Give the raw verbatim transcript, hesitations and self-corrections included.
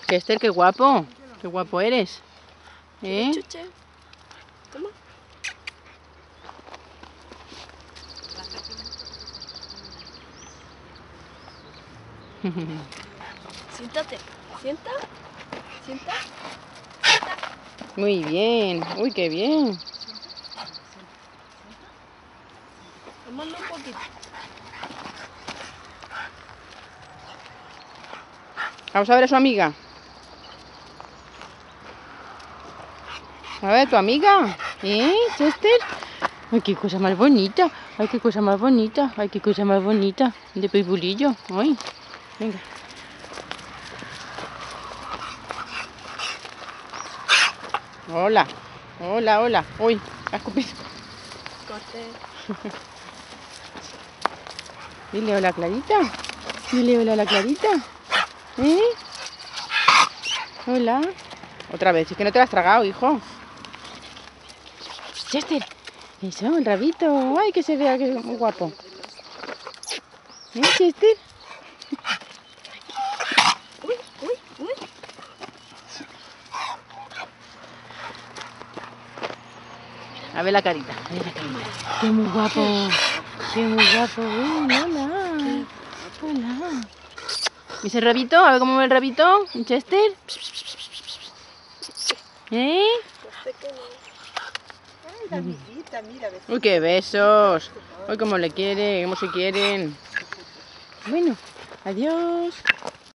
Chester, qué guapo. Qué guapo eres. ¿Eh? Chuche. Toma. Siéntate. Sienta. Sienta. Muy bien. Uy, qué bien. Tomando un poquito. Vamos a ver a su amiga. A ver, tu amiga. ¿Eh, Chester? Ay, qué cosa más bonita. Ay, qué cosa más bonita. Ay, qué cosa más bonita. De pitbullillo. Ay, venga. Hola. Hola, hola. Uy, me ha escupido. Corte. Dile hola, Clarita. Dile hola a la Clarita. ¿Eh? Hola. Otra vez, es que no te lo has tragado, hijo. Chester. Eso, el rabito. Ay, que se vea que es muy guapo. ¿Eh, Chester? Uy, uy, uy. A ver la carita. A ver la carita. Qué muy guapo. Qué muy guapo. Uy, hola. Hola. ¿Y ese rabito? A ver cómo ve el rabito. ¿Chester? ¿Eh? Ay, la amiguita, mira. Uy, qué besos. Uy, cómo le quiere, cómo se quieren. Bueno, adiós.